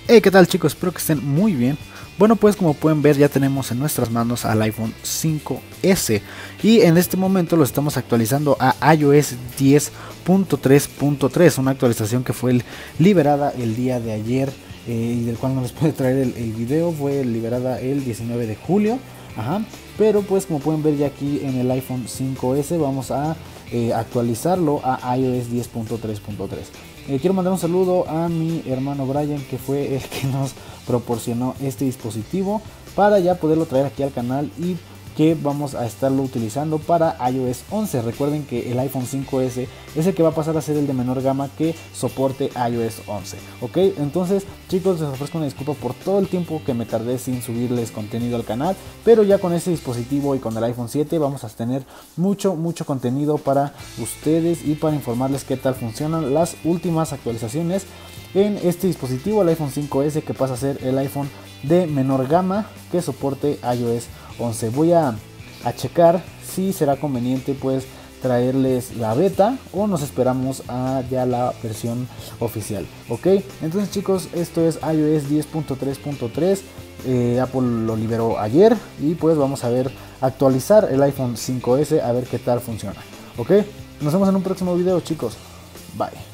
Hey, ¿qué tal chicos? Espero que estén muy bien. Bueno, pues como pueden ver ya tenemos en nuestras manos al iPhone 5S y en este momento lo estamos actualizando a iOS 10.3.3, una actualización que fue liberada el día de ayer y del cual no les pude traer el video. Fue liberada el 19 de julio. Ajá. Pero pues como pueden ver ya aquí en el iPhone 5S vamos a actualizarlo a iOS 10.3.3. Quiero mandar un saludo a mi hermano Brian, que fue el que nos proporcionó este dispositivo para ya poderlo traer aquí al canal y que vamos a estarlo utilizando para iOS 11. Recuerden que el iPhone 5S es el que va a pasar a ser el de menor gama que soporte iOS 11. Ok, entonces chicos, les ofrezco una disculpa por todo el tiempo que me tardé sin subirles contenido al canal, pero ya con este dispositivo y con el iPhone 7 vamos a tener mucho contenido para ustedes y para informarles qué tal funcionan las últimas actualizaciones en este dispositivo, el iPhone 5S, que pasa a ser el iPhone de menor gama que soporte iOS 11. Voy a checar si será conveniente pues traerles la beta o nos esperamos a ya la versión oficial. Ok, entonces chicos, esto es iOS 10.3.3. Apple lo liberó ayer y pues vamos a ver, actualizar el iPhone 5S a ver qué tal funciona. Ok, nos vemos en un próximo video chicos. Bye.